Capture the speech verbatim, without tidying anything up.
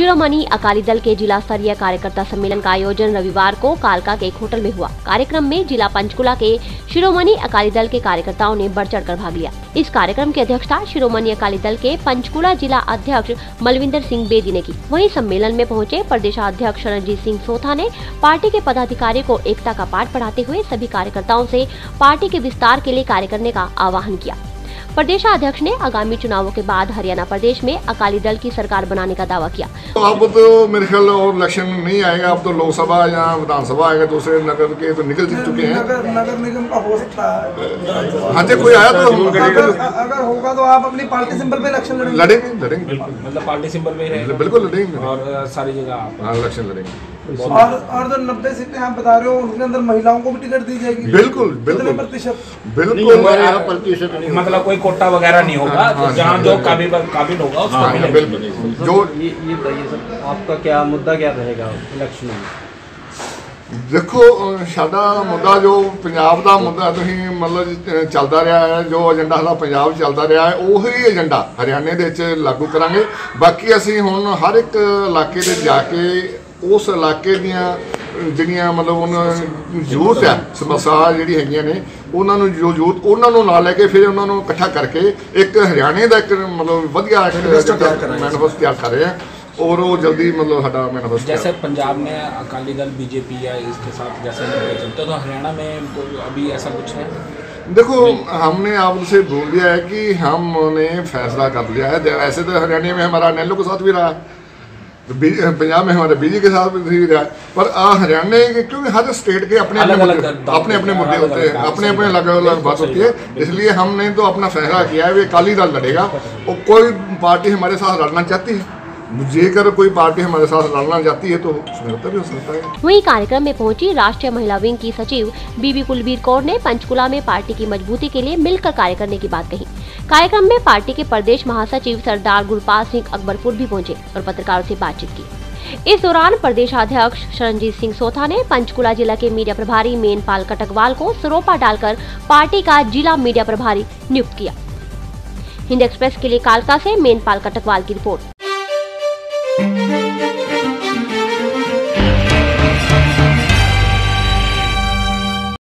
शिरोमणि अकाली दल के जिला स्तरीय कार्यकर्ता सम्मेलन का आयोजन रविवार को कालका के एक होटल में हुआ। कार्यक्रम में जिला पंचकुला के शिरोमणि अकाली दल के कार्यकर्ताओं ने बढ़ चढ़कर भाग लिया। इस कार्यक्रम की अध्यक्षता शिरोमणि अकाली दल के पंचकुला जिला अध्यक्ष मलविंदर सिंह बेदी ने की। वहीं सम्मेलन में पहुंचे प्रदेशाध्यक्ष रणजीत सिंह सोथा ने पार्टी के पदाधिकारियों को एकता का पाठ पढ़ाते हुए सभी कार्यकर्ताओं से पार्टी के विस्तार के लिए कार्य करने का आह्वान किया। प्रदेशाध्यक्ष ने आगामी चुनावों के बाद हरियाणा प्रदेश में अकाली दल की सरकार बनाने का दावा किया। तो अब तो मेरे ख्याल और इलेक्शन नहीं आएगा, अब तो लोकसभा या विधानसभा आएगा, दूसरे नगर के तो निकल चुके हैं। नगर नगर निगम का हो सकता है। हाँ जी, कोई आया तो हम अगर, अगर होगा तो आप अपनी पार्टी सिंबल पे इलेक्शन लड़ेंगे? लड़ेंगे लड़ेंगे मतलब पार्टी सिंबल में रहेगा, बिल्कुल लड़ेंगे और सारी जगह हाँ इलेक्शन लड़ेंगे। और और जो नब्बे सीटें आप बता रहे हो उनके अंदर महिलाओं को भी टिकट दी जाएगी? बिल्कुल बिल्कुल प्रतिशत बिल्कुल प्रतिशत मतलब कोई कोटा वगैरह नहीं होगा, जहाँ जो काबिल काबिल होगा उसको मिलेगा। जो ये ये बताइए सर, आपका क्या मुद्दा क्या रहेगा इलेक्शन में? देखो साडा मुद्दा जो पंजाब का मुद्दा तुसीं मतलब चलता रहा है, जो एजेंडा साडा पंजाब चलता रहा है उही एजेंडा हरियाणे दे विच लागू करांगे। बाकी असीं हुण हर एक इलाके ते जाके उस इलाके दियां ਜਿਹੜੀਆਂ मतलब उन्होंने जरूरत है समस्या ਜਿਹੜੀ ਹੈਗੀਆਂ ਨੇ ਉਹਨਾਂ ਨੂੰ ਜੋ ਜ਼ਰੂਰਤ ਉਹਨਾਂ ਨੂੰ ਨਾਲ ਲੈ ਕੇ ਫਿਰ ਉਹਨਾਂ ਨੂੰ ਇਕੱਠਾ ਕਰਕੇ ਇੱਕ ਹਰਿਆਣੇ ਦਾ ਇੱਕ मतलब ਵਧੀਆ ਮੈਨੀਫੈਸਟੋ ਤਿਆਰ ਕਰ ਰਹੇ हैं और वो जल्दी मतलब हटा मैनिफेस्टो। जैसे पंजाब में अकाली दल बीजेपी या इसके साथ जैसे चलते तो हरियाणा में अभी ऐसा कुछ है? देखो हमने आपसे बोल दिया है कि हमने फैसला कर लिया है। ऐसे तो हरियाणा में हमारा नैलो के साथ भी रहा है, तो पंजाब में हमारे बीजेपी के साथ भी रहा है, पर हरियाणा के क्योंकि हर स्टेट के अपने अपने अपने अपने मुद्दे होते हैं, अपने अपने अलग अलग बात होती है। इसलिए हमने तो अपना फैसला किया है, वे अकाली दल लड़ेगा और कोई पार्टी हमारे साथ लड़ना चाहती है, जेकर कोई पार्टी हमारे साथ लड़ना चाहती है तो समझौता भी हो सकता है। वहीं कार्यक्रम में पहुंची राष्ट्रीय महिला विंग की सचिव बीबी कुलबीर कौर ने पंचकुला में पार्टी की मजबूती के लिए मिलकर कार्य करने की बात कही। कार्यक्रम में पार्टी के प्रदेश महासचिव सरदार गुरपाल सिंह अकबरपुर भी पहुंचे और पत्रकारों से बातचीत की। इस दौरान प्रदेशाध्यक्ष रणजीत सिंह सोथा ने पंचकुला जिला के मीडिया प्रभारी मेनपाल कटकवाल को सरोपा डालकर पार्टी का जिला मीडिया प्रभारी नियुक्त किया। हिंद एक्सप्रेस के लिए कालका से मेनपाल कटकवाल की रिपोर्ट।